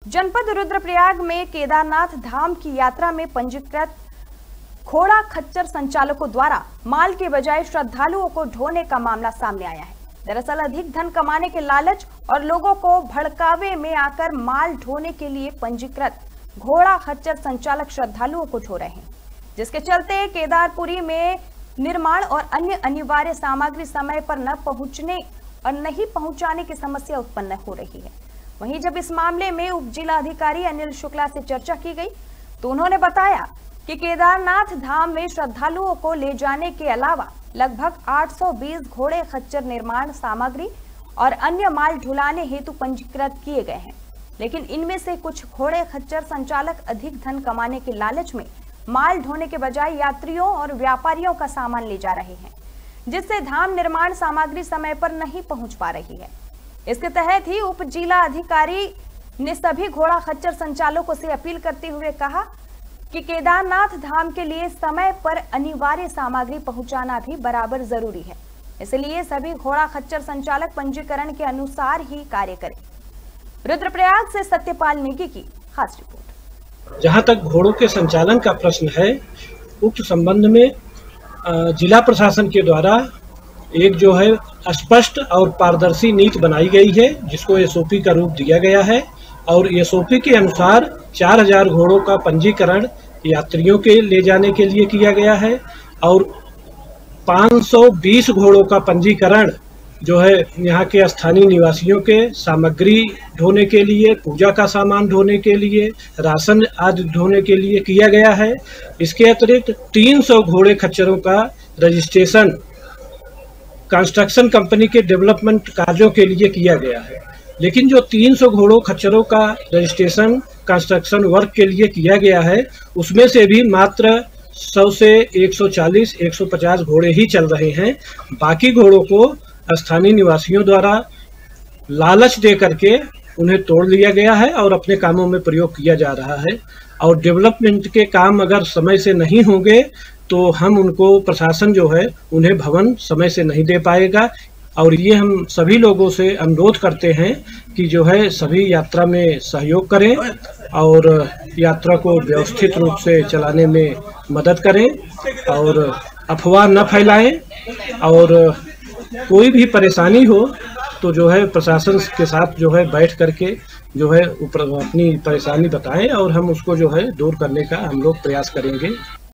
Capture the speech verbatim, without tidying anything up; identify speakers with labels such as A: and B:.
A: जनपद रुद्रप्रयाग में केदारनाथ धाम की यात्रा में पंजीकृत घोड़ा खच्चर संचालकों द्वारा माल के बजाय श्रद्धालुओं को ढोने का मामला सामने आया है। दरअसल अधिक धन कमाने के लालच और लोगों को भड़कावे में आकर माल ढोने के लिए पंजीकृत घोड़ा खच्चर संचालक श्रद्धालुओं को ढो रहे हैं, जिसके चलते केदारपुरी में निर्माण और अन्य अनिवार्य सामग्री समय पर न पहुंचने और नहीं पहुंचाने की समस्या उत्पन्न हो रही है। वहीं जब इस मामले में उप जिला अधिकारी अनिल शुक्ला से चर्चा की गई तो उन्होंने बताया कि केदारनाथ धाम में श्रद्धालुओं को ले जाने के अलावा लगभग आठ सौ बीस घोड़े खच्चर निर्माण सामग्री और अन्य माल ढुलाने हेतु पंजीकृत किए गए हैं, लेकिन इनमें से कुछ घोड़े खच्चर संचालक अधिक धन कमाने के लालच में माल ढोने के बजाय यात्रियों और व्यापारियों का सामान ले जा रहे हैं, जिससे धाम निर्माण सामग्री समय पर नहीं पहुंच पा रही है। इसके तहत ही उप जिला अधिकारी ने सभी घोड़ा खच्चर संचालकों से अपील करते हुए कहा कि केदारनाथ धाम के लिए समय पर अनिवार्य सामग्री पहुंचाना भी बराबर जरूरी है, इसलिए सभी घोड़ा खच्चर संचालक पंजीकरण के अनुसार ही कार्य करें। रुद्रप्रयाग से सत्यपाल नेगी की खास रिपोर्ट।
B: जहां तक घोड़ों के संचालन का प्रश्न है, उक्त संबंध में जिला प्रशासन के द्वारा एक जो है स्पष्ट और पारदर्शी नीति बनाई गई है, जिसको एसओपी का रूप दिया गया है और एसओपी के अनुसार चार हजार घोड़ों का पंजीकरण यात्रियों के ले जाने के लिए किया गया है और पाँच सौ बीस घोड़ों का पंजीकरण जो है यहाँ के स्थानीय निवासियों के सामग्री ढोने के लिए, पूजा का सामान ढोने के लिए, राशन आदि ढोने के लिए किया गया है। इसके अतिरिक्त तीन सौ घोड़े खच्चरों का रजिस्ट्रेशन कंस्ट्रक्शन कंपनी के डेवलपमेंट कार्यों के लिए किया गया है, लेकिन जो तीन सौ घोड़ों खच्चरों का रजिस्ट्रेशन कंस्ट्रक्शन वर्क के लिए किया गया है, उसमें से भी मात्र सौ से एक सौ चालीस एक सौ पचास घोड़े ही चल रहे हैं। बाकी घोड़ों को स्थानीय निवासियों द्वारा लालच दे करके उन्हें तोड़ लिया गया है और अपने कामों में प्रयोग किया जा रहा है। और डेवलपमेंट के काम अगर समय से नहीं होंगे तो हम उनको प्रशासन जो है उन्हें भवन समय से नहीं दे पाएगा। और ये हम सभी लोगों से अनुरोध करते हैं कि जो है सभी यात्रा में सहयोग करें और यात्रा को व्यवस्थित रूप से चलाने में मदद करें और अफवाह न फैलाएं। और कोई भी परेशानी हो तो जो है प्रशासन के साथ जो है बैठ करके जो है अपनी परेशानी बताएं और हम उसको जो है दूर करने का हम लोग प्रयास करेंगे।